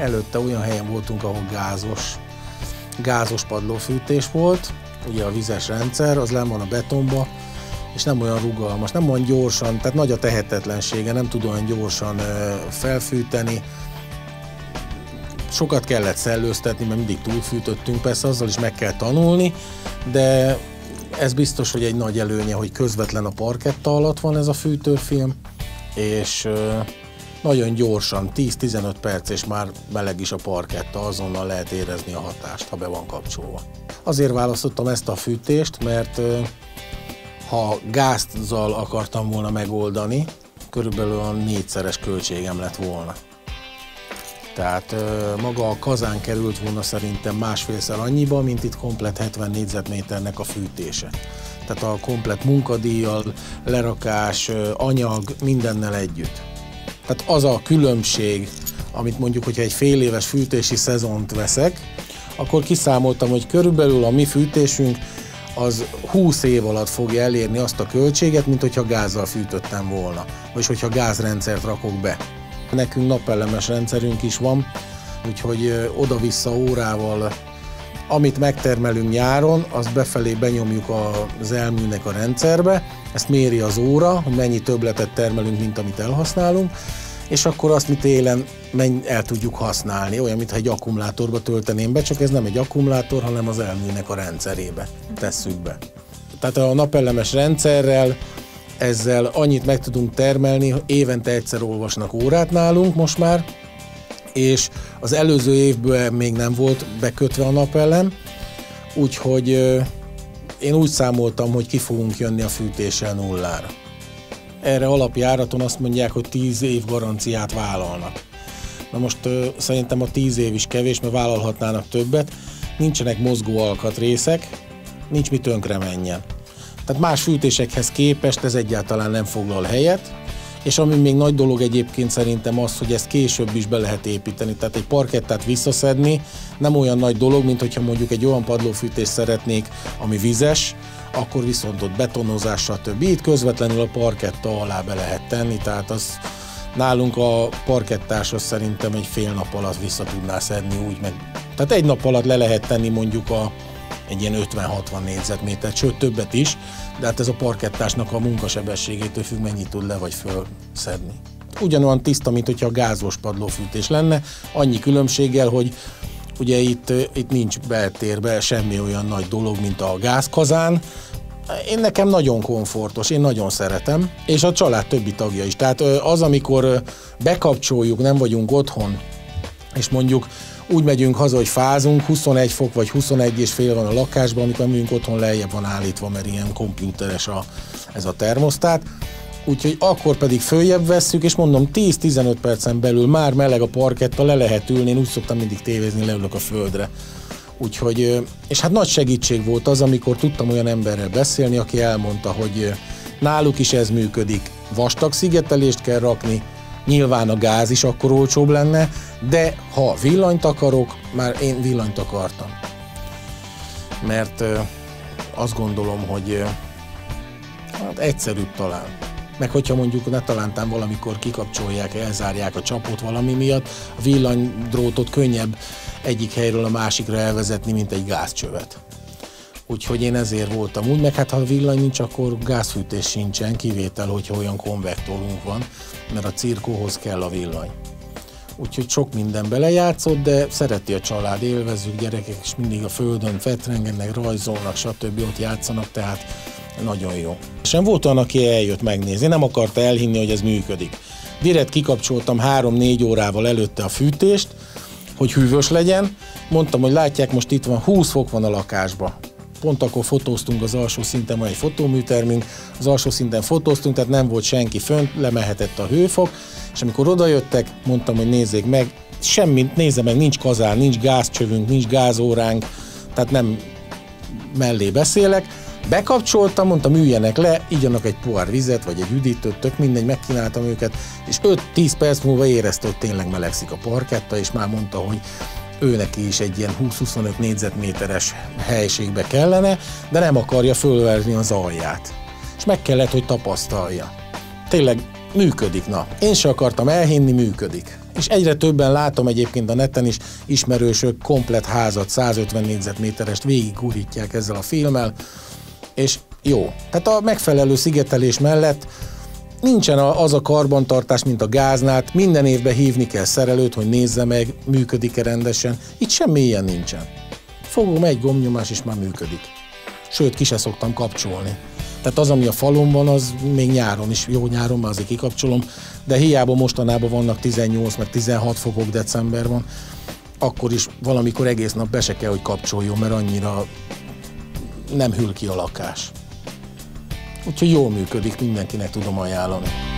Előtte olyan helyen voltunk, ahol gázos padlófűtés volt, ugye a vizes rendszer, az lenn van a betonba, és nem olyan rugalmas, nem olyan gyorsan, tehát nagy a tehetetlensége, nem tud olyan gyorsan felfűteni. Sokat kellett szellőztetni, mert mindig túlfűtöttünk, persze azzal is meg kell tanulni, de ez biztos, hogy egy nagy előnye, hogy közvetlen a parketta alatt van ez a fűtőfilm, és nagyon gyorsan, 10-15 perc, és már meleg is a parketta, azonnal lehet érezni a hatást, ha be van kapcsolva. Azért választottam ezt a fűtést, mert ha gázzal akartam volna megoldani, körülbelül a 4-szeres költségem lett volna. Tehát maga a kazán került volna szerintem másfélszer annyiba, mint itt komplet 70 négyzetméternek a fűtése. Tehát a komplet munkadíjjal, lerakás, anyag, mindennel együtt. Tehát az a különbség, amit mondjuk, hogyha egy fél éves fűtési szezont veszek, akkor kiszámoltam, hogy körülbelül a mi fűtésünk az 20 év alatt fogja elérni azt a költséget, mint hogyha gázzal fűtöttem volna, vagy hogyha gázrendszert rakok be. Nekünk napelemes rendszerünk is van, úgyhogy oda-vissza órával, amit megtermelünk nyáron, azt befelé benyomjuk az elműnek a rendszerbe, ezt méri az óra, hogy mennyi többletet termelünk, mint amit elhasználunk, és akkor azt mi télen el tudjuk használni, olyan, mintha egy akkumulátorba tölteném be, csak ez nem egy akkumulátor, hanem az elműnek a rendszerébe tesszük be. Tehát a napelemes rendszerrel ezzel annyit meg tudunk termelni, évente egyszer olvasnak órát nálunk most már, és az előző évből még nem volt bekötve a napelem, úgyhogy én úgy számoltam, hogy ki fogunk jönni a fűtéssel nullára. Erre alapjáraton azt mondják, hogy 10 év garanciát vállalnak. Na most szerintem a 10 év is kevés, mert vállalhatnának többet, nincsenek mozgó alkatrészek, nincs mi tönkre menjen. Tehát más fűtésekhez képest ez egyáltalán nem foglal helyet, és ami még nagy dolog egyébként szerintem az, hogy ezt később is be lehet építeni. Tehát egy parkettát visszaszedni nem olyan nagy dolog, mint hogyha mondjuk egy olyan padlófűtést szeretnék, ami vizes, akkor viszont ott betonozás, stb. Itt közvetlenül a parketta alá be lehet tenni, tehát az nálunk a parkettás az szerintem egy fél nap alatt vissza tudná szedni úgy meg. Tehát egy nap alatt le lehet tenni mondjuk egy ilyen 50-60 négyzetmétert, sőt többet is, de hát ez a parkettásnak a munkasebességétől függ, mennyit tud le vagy föl szedni. Ugyanolyan tiszta, mint hogyha gázos padlófűtés lenne, annyi különbséggel, hogy ugye itt nincs beltérbe semmi olyan nagy dolog, mint a gázkazán. Nekem nagyon komfortos, én nagyon szeretem, és a család többi tagja is. Tehát az, amikor bekapcsoljuk, nem vagyunk otthon, és mondjuk úgy megyünk haza, hogy fázunk, 21 fok vagy 21,5 van a lakásban, amikor megyünk otthon, lejjebb van állítva, mert ilyen komputeres ez a termosztát. Úgyhogy akkor pedig följebb vesszük, és mondom, 10-15 percen belül már meleg a parketta, le lehet ülni, én úgy szoktam mindig tévézni, leülök a földre. Úgyhogy, és hát nagy segítség volt az, amikor tudtam olyan emberrel beszélni, aki elmondta, hogy náluk is ez működik, vastag szigetelést kell rakni, nyilván a gáz is akkor olcsóbb lenne, de ha villanyt akarok, már én villanyt akartam. Mert azt gondolom, hogy hát egyszerűbb talán. Meg hogyha mondjuk ne talántán valamikor kikapcsolják, elzárják a csapot valami miatt, a villanydrótot könnyebb egyik helyről a másikra elvezetni, mint egy gázcsövet. Úgyhogy én ezért voltam úgy, meg hát ha villany nincs, akkor gázfűtés sincsen, kivétel, hogyha olyan konvektorunk van, mert a cirkóhoz kell a villany. Úgyhogy sok minden belejátszott, de szereti a család, élvezzük, gyerekek is mindig a földön fetrengenek, rajzolnak, stb. Ott játszanak, tehát nagyon jó. És volt olyan, aki eljött megnézni, nem akarta elhinni, hogy ez működik. Direkt kikapcsoltam 3-4 órával előtte a fűtést, hogy hűvös legyen. Mondtam, hogy látják, most itt van, 20 fok van a lakásban. Pont akkor fotóztunk az alsó szinten, van egy fotóműtermünk, az alsó szinten fotóztunk, tehát nem volt senki fönt, lemehetett a hőfok, és amikor odajöttek, mondtam, hogy nézzék meg, semmit nézze meg, nincs kazán, nincs gázcsövünk, nincs gázóránk, tehát nem mellé beszélek. Bekapcsoltam, mondtam, üljenek le, igyanak egy pohár vizet, vagy egy üdítőt, tök mindegy, megkínáltam őket, és 5-10 perc múlva érezte, hogy tényleg melegszik a parketta, és már mondta, hogy ő neki is egy ilyen 20-25 négyzetméteres helységbe kellene, de nem akarja fölverni az alját. És meg kellett, hogy tapasztalja. Tényleg működik, na. Én se akartam elhinni, működik. És egyre többen látom egyébként a neten is, ismerősök komplett házat, 150 négyzetméterest végigurítják ezzel a filmmel, és jó. Tehát a megfelelő szigetelés mellett nincsen az a karbantartás, mint a gáznál, minden évben hívni kell szerelőt, hogy nézze meg, működik-e rendesen. Itt semmi ilyen nincsen. Fogom egy gombnyomás, és már működik. Sőt, ki se szoktam kapcsolni. Tehát az, ami a falon van, az még nyáron is, jó nyáron már azért kikapcsolom, de hiába mostanában vannak 18 meg 16 fokok decemberben, akkor is valamikor egész nap be se kell, hogy kapcsoljon, mert annyira nem hűl ki a lakás. Úgyhogy jól működik, mindenkinek tudom ajánlani.